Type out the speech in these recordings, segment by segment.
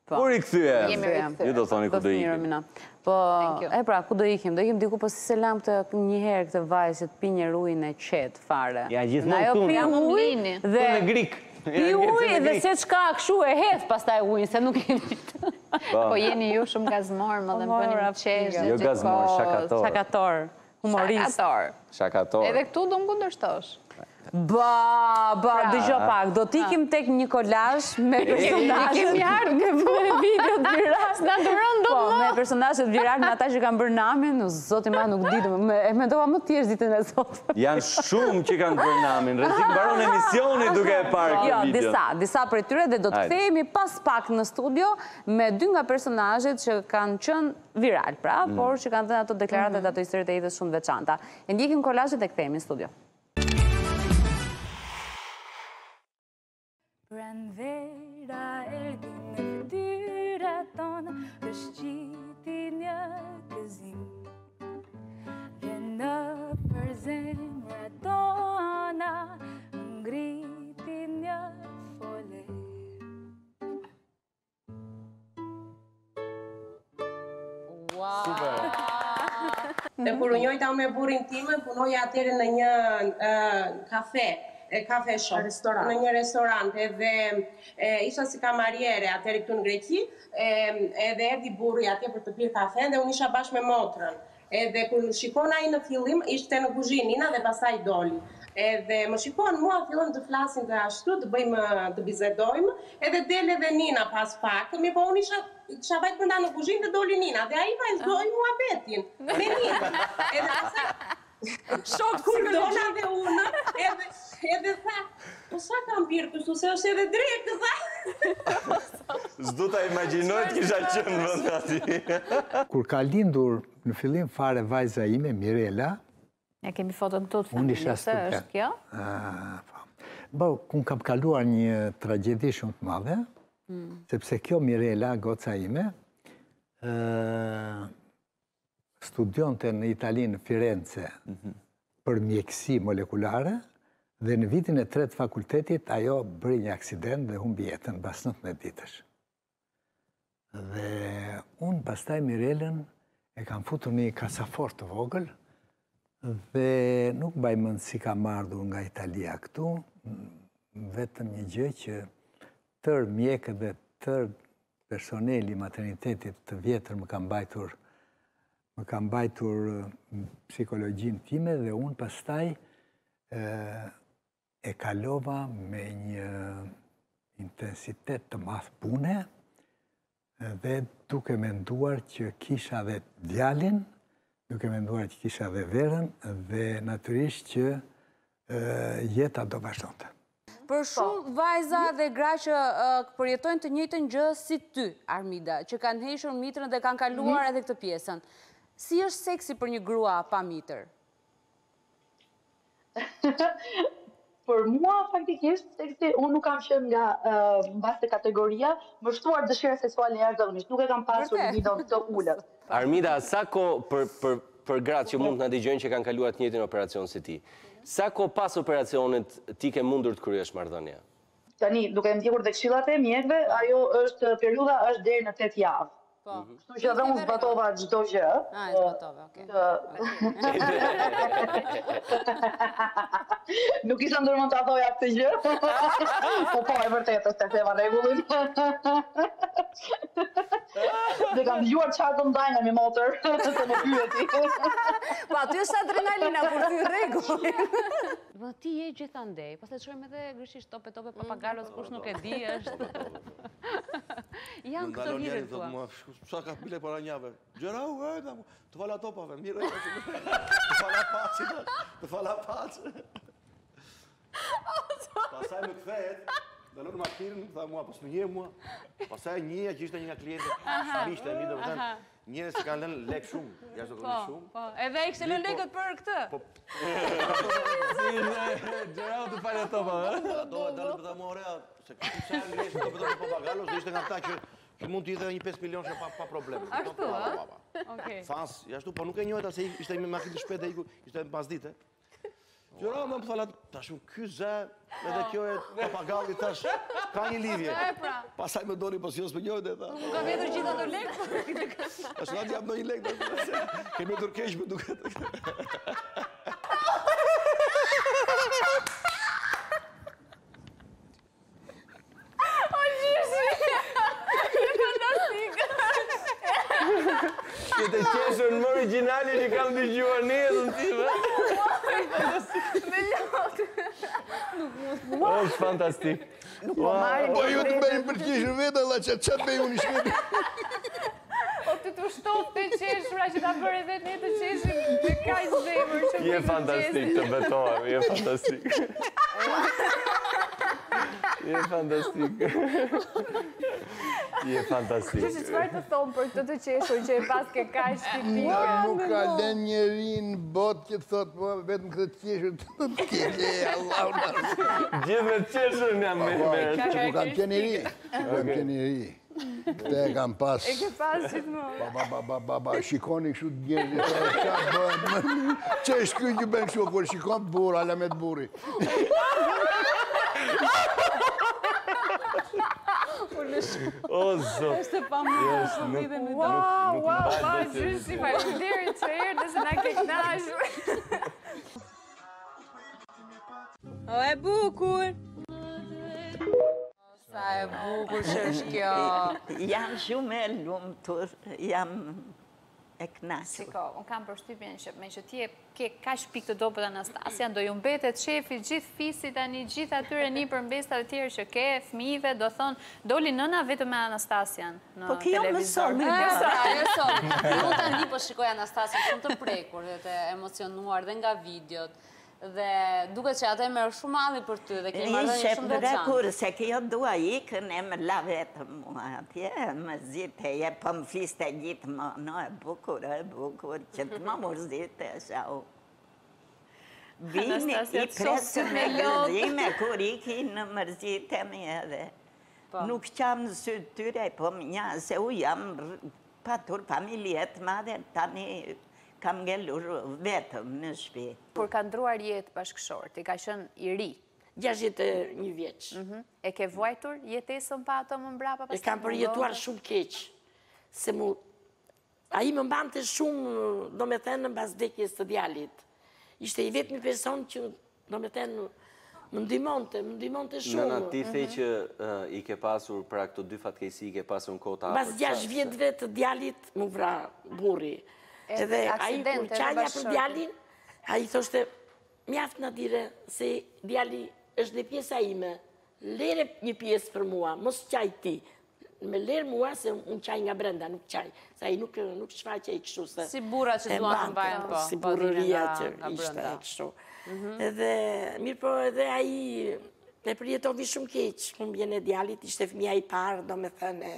Kur i kthye? Ju do thoni ku do ikim. Po, pra, ku do ikim? Do ikim diku, po si se lam këtë njëherë këtë vajzë të pi një ujnë e qetë fare. Ja, gjithmonë tu. Pi ujë dhe... Grik. Pi ujë dhe se qka këshu e hedh pastaj ujnë, se nuk e vitë. Po jeni ju shumë gazmor, më dhe më bëni më qeshë. Jo gazmor, shakator. Shakator, humorist. Shakator. Edhe këtu do më kundërshtosh. Dëgjo pak, do t'ikim tek një kolazh me personazhet... Kemi ardhur me videot viral, s'na duron do më. Me personazhet viral, me ata që kanë bërë namin, zoti ma nuk di, e mendova më tjerë ditën e sotme. Janë shumë që kanë bërë namin, rrezik mbaron emisioni duke e parë këtë video. Jo, disa prej tyre dhe do të kthehemi pas pak në studio me dy nga personazhet që kanë qenë viral, pra, por që kanë dhënë ato deklaratat, ato historitë e jetës shumë veçanta. E ndjekim kolazhet e kthehemi në studio. Pranvera erdi në fytyra tona, rëshqiti një gëzim. Vjen në për zemra tona, ngriti një foler. Dhe kur unjojta me burin time, punoja atëre në një kafe shop, në një restorant, edhe isha si kamariere atëri këtu në Greqi, edhe erdi burri atje për të pirë kafe, dhe unë isha bashkë me motrën. Edhe kur në shikon ai në fillim, ishte në kuzhinë Nina dhe pastaj doli. Edhe më shikon mua, fillon të flasin të ashtu, të bëjmë, të bisedojmë, edhe del edhe Nina pas pak, mi po unë isha vajtë përnda në kuzhinë dhe doli Nina, dhe ai vazhdoi mua betin, me Nina. Edhe pastaj shok kur dona dhe unë, edhe tha, po sa kam pirë kështu, se është edhe drekë, tha. S'du ta imagjinoj të kisha qenë vend aty. Kur ka lindur në fillim fare vajza ime, Mirela, Ja kemi foton këtu të unë isha familjes, është kjo? Unë kam kaluar një tragedi shumë të madhe, sepse kjo Mirela, goca ime, studionte në Itali, në Firenze, për mjekësi molekulare, dhe në vitin e 3 fakultetit, ajo bëri një aksident dhe humbi jetën pas 19 ditësh. Dhe unë pastaj Mirelën e kam futur një kasafort të vogël, dhe nuk mbaj mend si kam ardhur nga Italia këtu, vetëm një gjë që tërë mjekët dhe tërë personeli maternitetit të vjetër më ka mbajtur psikologjinë time dhe unë pastaj e kalova me një intensitet të madh pune dhe duke menduar që kisha dhe djalin, duke menduar që kisha dhe verën dhe natyrisht që jeta do vazhdonte. Për shumë vajza dhe gra që përjetojnë të njëjtën gjë si ty, Armida, që kanë hequr mitrën dhe kanë kaluar edhe këtë pjesën. Si është seksi për një grua pa mitër? Për mua, faktikisht, seksi, unë nuk kam qenë nga mbas të kategoria, më shtuar dëshira seksuale jashtëzakonisht, nuk e kam pasur një video të ullët. Armida, sa ko për gratë që mund të na dëgjojnë që kanë kaluar të njëjtin operacion si ti, sa ko pas operacionit ti ke mundur të kryesh marrëdhënie? Tani, duke ndjekur dhe këshillat e mjekëve, ajo është periudha është deri në 8 javë. Kështu që edhe unë zbatova çdo gjë. Zbatova, okej. Nuk isha ndërmend ta thoja këtë gjë. Po, e vërtetë është tema rregullin. Dhe kam dëgjuar çfarë do ndaj nga mi motor, të më pyeti. Po, aty është adrenalina kur ty rregull. Po ti je gjithandej, pastaj shkojmë edhe grishisht tope papagalos, kush nuk e di është. Janë këto vitet tua. Sa ka bile para njave? Gjera u vëjta mu, të fala topave, mire, të fala paci, të fala paci. Pasaj më këthet, dhe lënë makirin, tha mua, pas më nje mua, pasaj njëja që ishte një nga klientët, mishte e një dhe vëzën, njëre se kanë lënë lek shumë, jashtë do kënë shumë. Po, edhe e kështë lënë lekët për këtë? Si, gjera u të fala topave. Do e dalë për ta mua se këtë që e ngresë të pëtëm për pagalos, dhe ishte nga ta që mund t'i dhe një 5 milion që pa probleme. Ashtu, a? Fans, jashtu, po nuk e njojta se ishte me makinë të shpete, ishte në pas dite. Gjëra më thalat, tash ky zë, edhe kjo e papagalli tash, ka një lidhje. Pastaj më doni po si ose për njëjtë dhe tha. Nuk ka vjetur gjithë ato lekë. Tash na jap ndonjë lek. Kemi dur keq më duket. Këtë qeshën më originali që kam të gjuar një edhe në time. Me lotë. është fantastik. Po ju të bëjmë për qeshën vetë, alla qatë bëjmë unë i shvetë. O të të shtopë të qeshura që ta bërë edhe ne të qeshën të kaj zemër që Je fantastik, të betohem, je fantastik. Je fantastik. Je fantastik. Që çfarë të thonë për këtë të qeshur që e pas ke kaj shqipike? Nuk ka len njeri në botë që të thotë, po vetëm këtë të qeshën të keke, Allah unë. Gjithë me qeshën jam me mërë. Që mu kam qenë i ri, kam qenë i ri. Te e kam pas. E ke pas gjithmonë. Ba, shikoni kështu të gjerë, qa bënë, që e shkyn që bënë kështu, kur shikon të burë, ala me të burri. O, zot. Është pa më dhe në Wow, gjyshi, faleminderit që erdhe se na ke kënaqur. O, e bukur! Sa e bukur që është kjo. Jam shumë e lumtur, jam e knaqur. Shiko, unë kam përshtypjen që me që ti ke kaq pikë të dobët Anastasia, do ju mbetet shefi gjithë fisit tani, gjithë atyre një përmbesat e tjerë që ke, fëmijëve, do thonë, doli nëna vetëm me Anastasian në Po kjo më somi. Ajo somi. Unë tani po shikoj Anastasian shumë të prekur dhe të emocionuar dhe nga videot. Dhe duke që atë e merë shumë madhi për ty dhe ke marrë një shumë veçantë. Prekur, se kjo dua ikën e më la vetëm mua atje, më zite, e po më fliste gjithë më, no e bukur, që të më mërzite, shau. Vini i presë me gëzime, kur iki në mërzitemi edhe. Nuk qamë në sytë tyre, po më nja, se u jam patur familjet madhe, tani kam ngellur vetëm në shtëpi. Kur ka ndruar jetë bashkëshorë, ti ka qenë i ri. 61 vjeç. E ke vuajtur jetesën pa ato më mbrapa? E kam përjetuar shumë keq. Se mu... A i më mbante shumë, do me thënë, në basdekjes të djalit. Ishte i vetëmi person që, do me thënë, më ndimonte shumë. Nëna, ti thej që i ke pasur, pra këto dy fatkejsi, i ke pasur në kota... Bas 6 vjetëve të djalit, më vra burri. Edhe a i kur qaja për djalin, a i thoshte, mjaft në dire se djali është dhe pjesa ime, lere një pjesë për mua, mos qaj ti. Me lere mua se unë qaj nga brenda, nuk qaj. Sa i nuk shfaqe i kështu se... Si bura që duan të mbajnë, po. Si burëria që ishte e kështu. Edhe, mirë po, edhe a i e përjetovi shumë keq, humbjen e djalit, ishte fëmija i parë, do me thënë...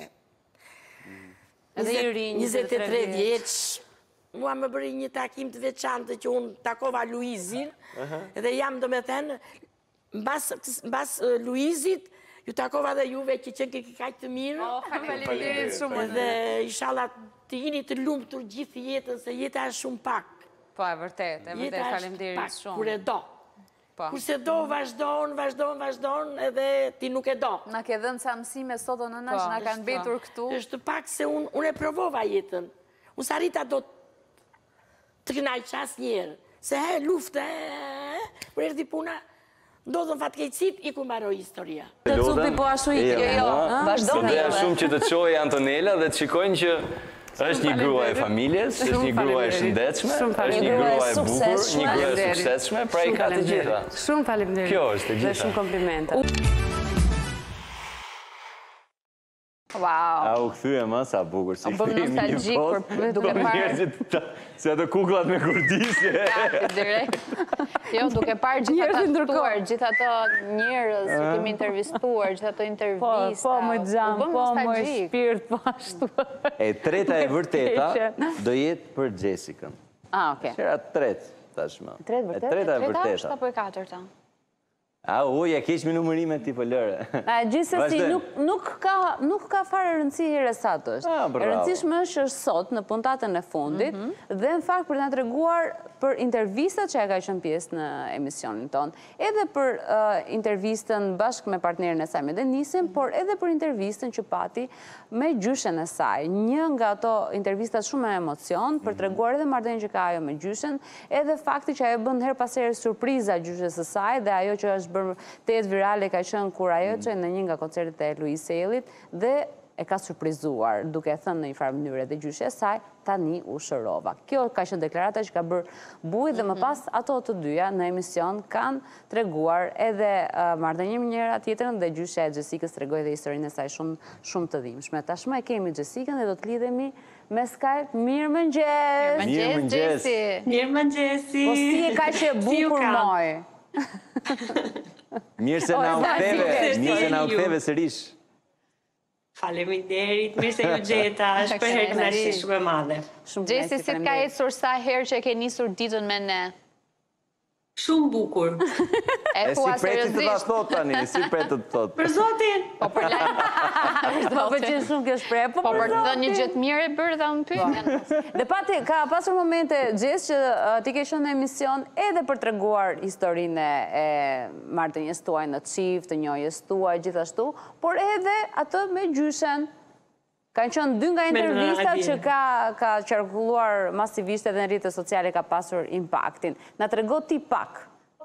23 vjeç. Mua më bëri një takim të veçantë që unë takova Luizin, edhe jam do me thënë, mbas Luizit, ju takova dhe juve që që kaq të mirë. Faleminderit shumë. Edhe inshallah të jeni të lumtur gjithë jetën, se jeta është shumë pak. Po, e vërtet, faleminderit shumë. Kur e do. Kurse do, vazhdon, edhe ti nuk e do. Na ke dhënë ca mësime sot o nëna që na kanë mbetur këtu. Është pak se unë e provova jetën. Unë sarita do të kënaqë asnjëherë. Se luftë, kur erdhi puna, ndodhën fatkeqësit, i ku mbaroi historia. Të cupi po ashtu i kjo, vazhdoni. Doja shumë që të çojë Antonela dhe të shikojnë që është një grua e familjes, është një grua e shëndetshme, është një grua e bukur, një grua e suksesshme, pra i ka të gjitha. Shumë faleminderit. Kjo është e gjitha. Dhe shumë komplimente. Wow. A u këthyë ma sa bukur si këthimi një botë. Duke parë... Se ato kuklat me kurdisje. Jo, duke parë gjitha ta ftuar, gjitha ato njerëz që kemi intervistuar, gjitha ato intervista. Po, më gjam, po, më shpirt, po ashtu. E treta e vërteta do jetë për Jessicën. Oke. Qëra tretë, tashma. E treta e vërteta? Treta është apo e katërta? Ja keq me numërime ti për lëre. Gjithsesi, nuk ka fare rëndësi herë sa të është. E rëndësishme është sot në puntatën e fundit, dhe në fakt për nga të reguar për intervistat që e ka qenë pjesë në emisionin tonë, edhe për intervistën bashkë me partnerin e saj me Denisin, por edhe për intervistën që pati me gjyshen e saj. Një nga ato intervistat shumë me emocion, për treguar edhe marrëdhënien që ka ajo me gjyshen, edhe fakti që ajo bën her pas here surpriza gjyshes së saj, dhe ajo që është bërë tejet virale ka qenë kur ajo që në një nga koncertet e Luis Sejllit dhe e ka surprizuar, duke thënë në një farë mënyrë dhe gjyshe e saj, tani u shërova. Kjo ka qenë deklarata që ka bërë Buj dhe më pas ato të dyja në emision kanë treguar edhe marrëdhënien me njëra tjetrën dhe gjyshe e Jessicës tregoi dhe historinë e saj shumë të dhimbshme. Tashmë e kemi Jessicën dhe do të lidhemi me Skype. Mirëmëngjes. Mirëmëngjes. Mirëmëngjesi. Po si e ka që bukur moj. Mirë se na u ktheve sërish. Faleminderit, mirë se ju gjeta, është për herë kënaqësi shumë e madhe. Gjesi, si ka ecur sa herë që ke nisur ditën me ne? Shumë bukur. E si pretë të ta thot tani, si pretë të thot. Për zotin! Po për lajmë. Po pëlqen shumë kjo shprehje, po për të dhënë një gjë të mirë e bërë dhe unë pyetjen. Dhe pati ka pasur momente Gjess që ti ke qenë në emision edhe për treguar historinë e marrëdhënies tuaj në çift, të njohjes tuaj gjithashtu, por edhe atë me gjyshen. Kanë qenë dy nga intervistat që ka qarkulluar masivisht edhe në rrjetet sociale ka pasur impaktin. Na trego ti pak.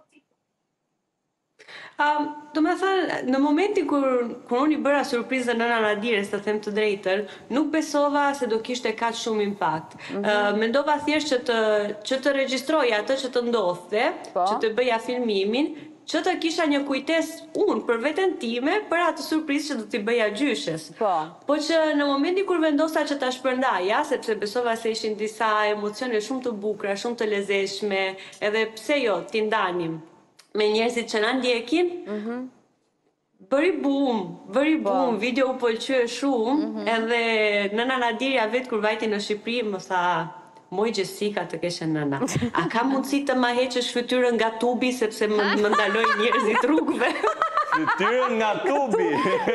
Do me thënë, në momentin kur unë i bëra surprizën nëna Nadires, të them të drejtën, nuk besova se do kishte kaq shumë impakt. Mendova thjesht që të regjistroj atë që të ndodhte, që të bëja filmimin, që të kisha një kujtes unë për veten time për atë surprizë që do t'i bëja gjyshes. Po që në momentin kur vendosa që ta shpërndaja, sepse besova se ishin disa emocione shumë të bukura, shumë të lezetshme, edhe pse jo, t'i ndanim me njerëzit që na ndjekin, bëri bum, video u pëlqye shumë, edhe nëna Nadiria vetë kur vajti në Shqipëri më tha: "Moj Jessica të keshe nëna. A ka mundësi të ma heqësh fytyrën nga tubi sepse më ndaloj njerëzit rrugëve?" Fytyrën nga tubi.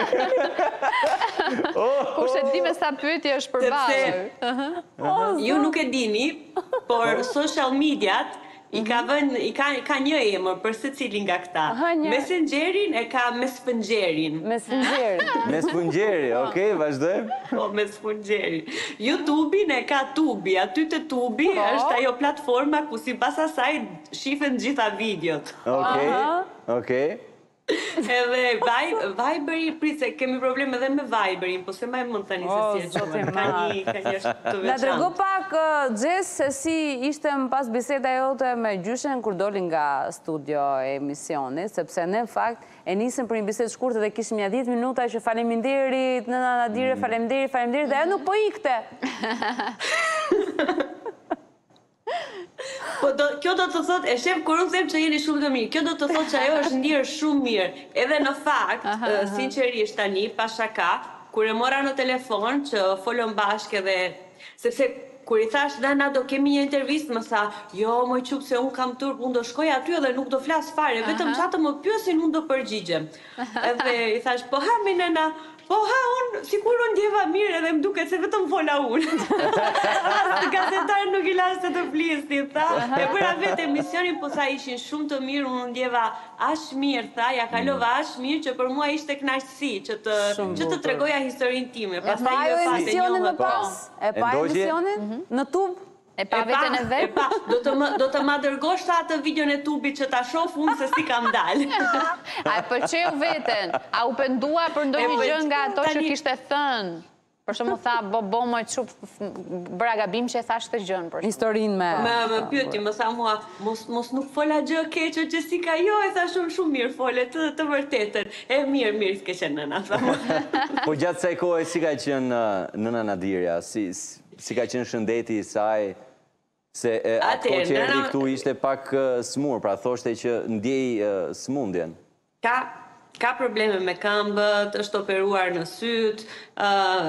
Kush e di me sa pyetje është përballë. Ju nuk e dini, por social mediat i ka një emër për secilin nga këta. Messengerin e ka Mesfëngjerin. Mesfëngjeri, okej, vazhdojmë. Po, Mesfëngjerin. YouTube-in e ka Tubi, aty të Tubi është ajo platforma ku sipas asaj shifen gjitha videot. Okej. Edhe Viberi, pritse, kemi problem edhe me Viberin, po se ma e mund tani se si e qëmë, ka një është të veçantë. Na trego pak, Gjess, se si ishte më pas biseda jote me gjyshen kur doli nga studio e emisionit, sepse ne në fakt e nisëm për një bisedë shkurtë dhe kishim ja 10 minuta që faleminderit, nëna Nadire, faleminderit, dhe e nuk po ikte. Po kjo do të thot, e shef kur unë them që jeni shumë të mirë, kjo do të thot që ajo është ndjerë shumë mirë. Edhe në fakt, sinqerisht tani, pa shaka, kur e mora në telefon që folëm bashkë edhe, sepse kur i thash Dana do kemi një intervistë, më tha, jo, moj quk se unë kam turp, unë do shkoj aty edhe nuk do flas fare, vetëm qatë më pyesin unë do përgjigjem. Edhe i thash, po ha me nëna, po ha unë, sikur unë ndjeva mirë edhe më duket se vetëm fola unë. Gazetarë nuk i lasë të flisni, tha. E bëra vetë emisionin, po sa ishin shumë të mirë, unë ndjeva ashtë mirë, tha, ja kalova ashtë mirë, që për mua ishte kënaqësi, që të tregoja historinë time. E pa jo emisionin më pas? E pa emisionin në tub? E pa vetën e vetë? E pa, do të ma dërgosh ta atë videon e tubit që ta shof unë se si kam dalë. A e pëlqeu veten? A u pendua për ndonjë gjë nga ato që kishte thënë? Për shumë tha, bo moj qup, bëra gabim që e thash të gjën. Historinë me... Më pyeti, më tha mua, mos nuk fola gjë keqë, Jessica, jo, e tha shumë mirë fole, të vërtetën. E mirë, s'ke qenë nëna, tha mua. Po gjatë saj kohë, si ka qenë nëna Nadiria? Si ka qenë shëndeti i saj, se ato që erdi këtu ishte pak smur, pra thoshte që ndjej smundjen. Ka probleme me këmbët, është operuar në syt,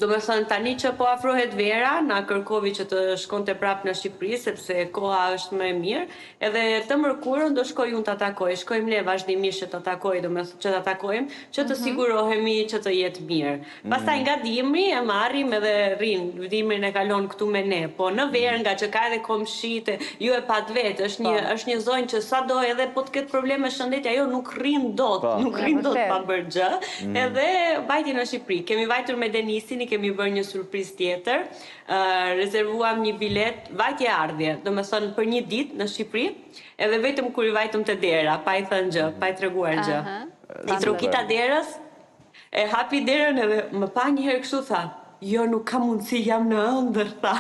Do me thënë tani që po afrohet vera, na kërkovi që të shkonte prapë në Shqipëri, sepse koha është më e mirë, edhe të mërkurën do shkoj unë të takoj, shkojmë ne vazhdimisht që të takoj, do me që të takojmë, që të sigurohemi që të jetë mirë. Pastaj nga dimri e marrim edhe rinë, dimrin e kalon këtu me ne, po në verë nga që ka edhe komshite, ju e pat vetë, është një zonjë që sa do edhe po të ketë probleme shëndetje, ajo nuk rrin dot, pa bërë gjë, edhe vajti në Shqipëri. Kemi vajtur me Denisin, kemi bërë një surpriz tjetër, rezervuam një bilet, vajtje ardhje, do me thonë për një dit në Shqipëri, edhe vetëm kur i vajtëm të dera, pa i thënë gjë, pa i treguar gjë. I trokita derës, e hapi derën edhe më pa një herë kështu tha, jo, nuk ka mundësi, jam në ëndër, tha.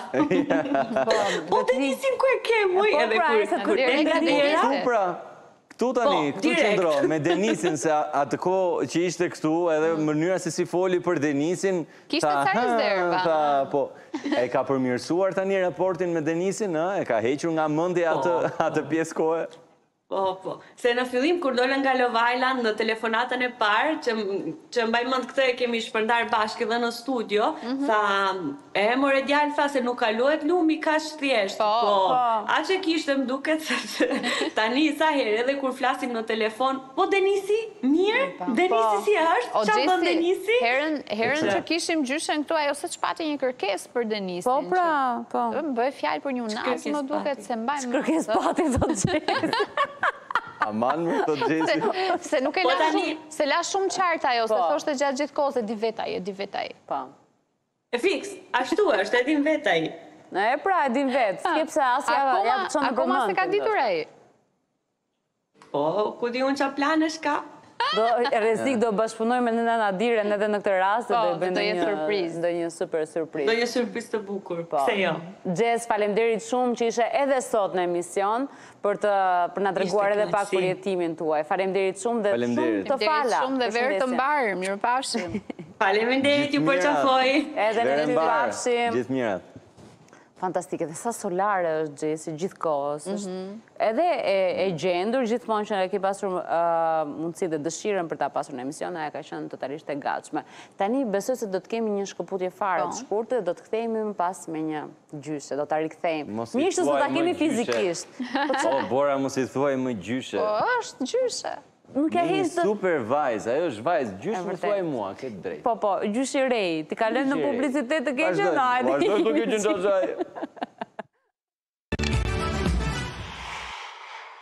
Po Denisin ku e ke, muj, edhe kur e nga dera. Këtu tani, këtu qëndro, me Denisin, se atë ko që ishte këtu, edhe mënyra se si foli për Denisin, kishte sajës derë, pa. E ka përmirësuar tani raportin me Denisin, e ka hequr nga mendje atë pjesë kohë. Po. Se në fillim, kur dollën nga Love Island në telefonatën e parë, që mbaj mend këtë e kemi shpërndar bashkë dhe në studio, tha, more djalë, tha se nuk kalohet lumi ka thjesht. Po, a që kishte më duket, tani sa herë edhe kur flasim në telefon, po Denisi, mirë, Denisi si është, qa bën Denisi? Herën që kishim gjyshen këtu, ajo se që pati një kërkes për Denisin. Po, pra. Më bëj fjallë për një unazë, më duket se mbaj më. Kërkes pati, do të gjithë. Aman më të gjithë. Se nuk e la shumë, se la shumë qartë ajo, se thoshte gjatë gjithë kohës, e di vetaj. E fix, ashtu është, e din vetaj. E pra, e din vetë, skipse asja ja të qënë akoma se ka ditur e? Po, ku di unë qa planesh ka? Rrezik do bashkëpunojmë me Nëna Nadiren edhe në këtë rast dhe do jetë surpriz. Do një super surpriz. Do një surpriz të bukur, pse jo? Jess, falemderit shumë që ishe edhe sot në emision për na treguar edhe pak për jetimin tuaj. Falemderit shumë dhe shumë të fala. Shumë dhe verë të mbarë, mirë pafshim. Falemderit ju për qafoj. Edhe në ty pafshim. Gjithë mirat. Fantastike, dhe sa solare është Gjesi, gjithë kohës. Edhe e gjendur, gjithmonë që e ke pasur mundësi dhe dëshiren për ta pasur në emision, e ka qenë totalisht e gatshme. Tani besoj se do të kemi një shkëputje fare të shkurtë dhe do të kthehemi më pas me një gjyshe, do ta rikthejmë. Mirë se ta kemi fizikisht. O, Bora, mos i thuaj më gjyshe. Po, është gjyshe. Një super vajzë, ajo është vajzë, gjyshe më thuaj mua, këtë drejtë. Po, gjyshe rej, ti kalem në publicitet të keqen, Vazhdoj të keqen qashaj.